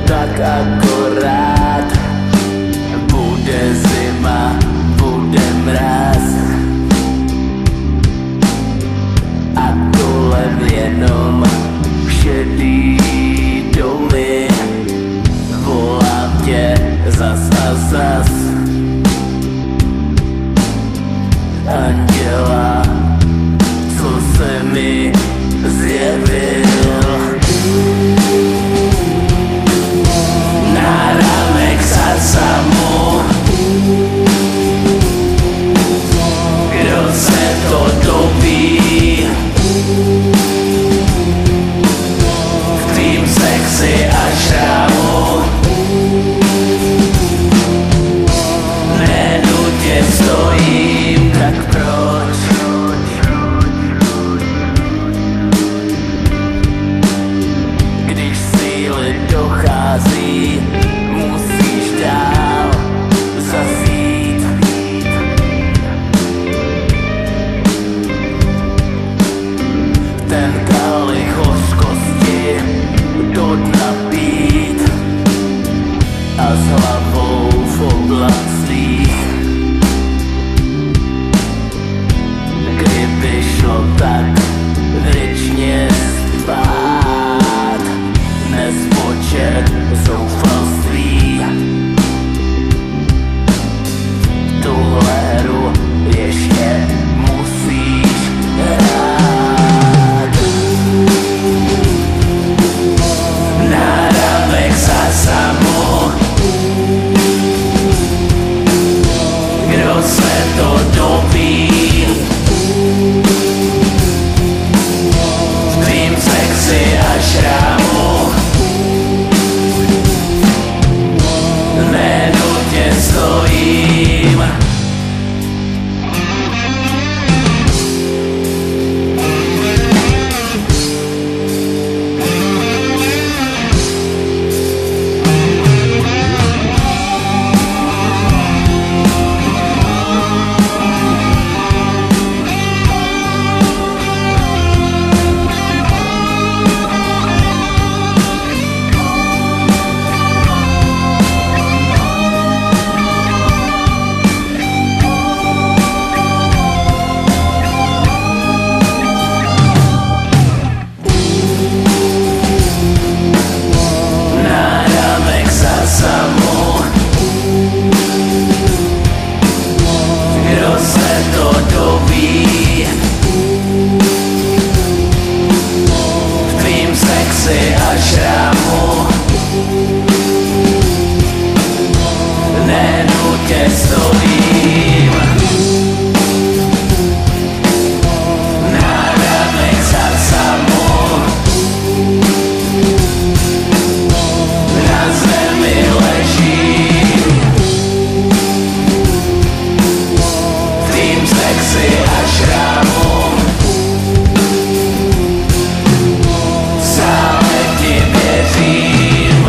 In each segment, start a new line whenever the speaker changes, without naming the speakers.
tak akorát. Bude zima, bude mráz a kolem jenom šedý domy. Volám tě zas a zas, anděla, co se mi zjevil. Náramek Sasamu, kdo se to dopí v tvým sexy a šrámu. Nenutě stojím, tak proč? Když síly dochází, musíš dál zazít. Ten kalich hořkosti do dna pít a s hlavou v oblacích. Kdyby šlo tak věčně spát, nespočet zoufalství. Tuhle hru ještě musíš hrát. Náramek Sasamu, kdo se to dopí v tvým sexy a šrámu. Nenutě stojím. Kdo se to dopí v tvým sexy a šrámu. Nenutě stojím. Náramek Sasamu, na zemi ležím. Sexy a šrámu, stále ti věřím.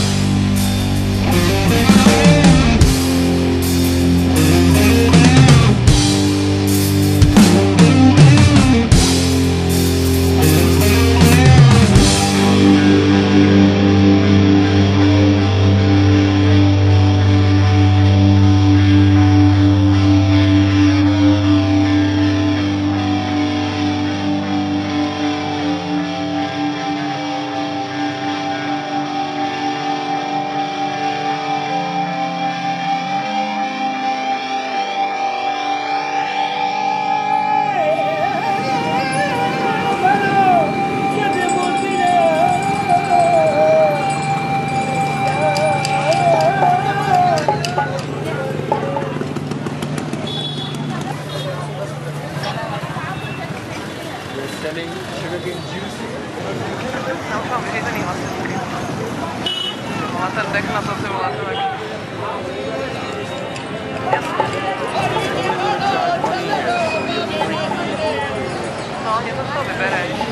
Selling sugarcane juice.
Doufám, vyřízený vlastně. Máte dek na to simulátor. No, něco z toho vybereš.